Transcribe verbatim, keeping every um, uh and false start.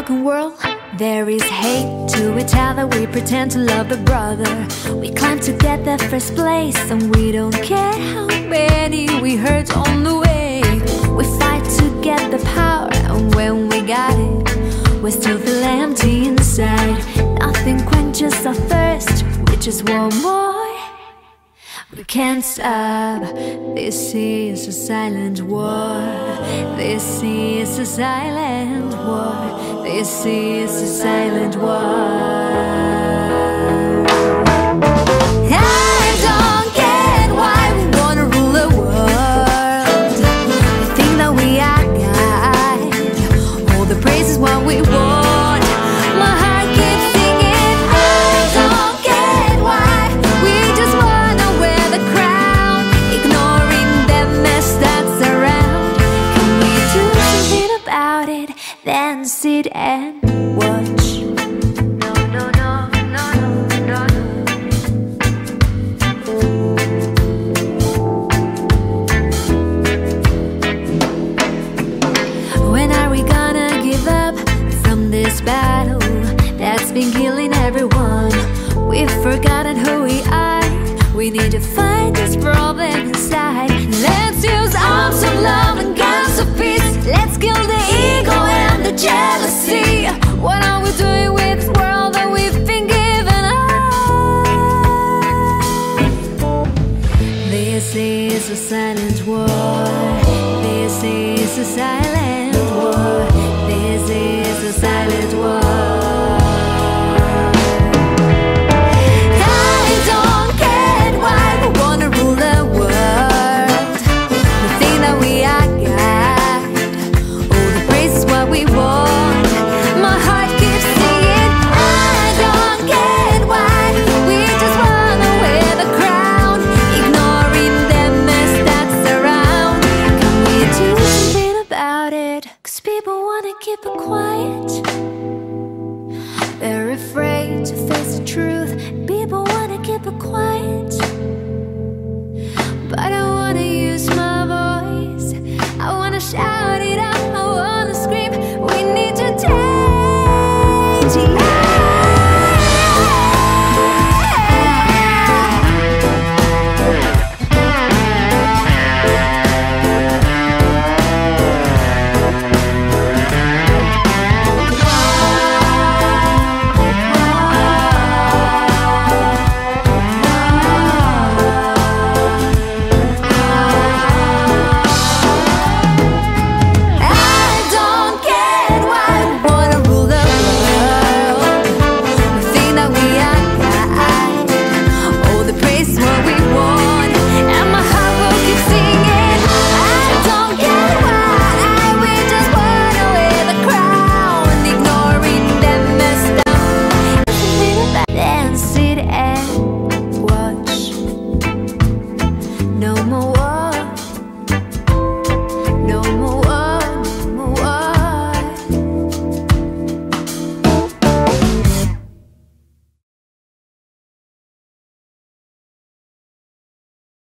broken world, there is hate to each other. We pretend to love a brother. We climb to get the first place, and we don't care how many we hurt on the way. We fight to get the power, and when we got it, we still feel empty inside. Nothing quenches our thirst, we just want more. We can't stop. This is a silent war. This is a silent war. This is a silent war. I don't get why we wanna rule the world. We think that we are God. All the praise is what we want. My heart keeps singing. I don't get why we just wanna wear the crown, ignoring the mess that's around. Can we do something about it? Then sit and watch. No, no, no, no, no, no. When are we gonna give up from this battle that's been killing everyone? We've forgotten who we are. We need to fight this problem inside. Let's use arms of love and guns of peace. Let's kill the ego and the jealousy. What are we doing with this world that we've been given up? This is a silent war. This is a silent war. This is a silent war. People wanna keep it quiet. They're afraid to face the truth. People wanna keep it quiet.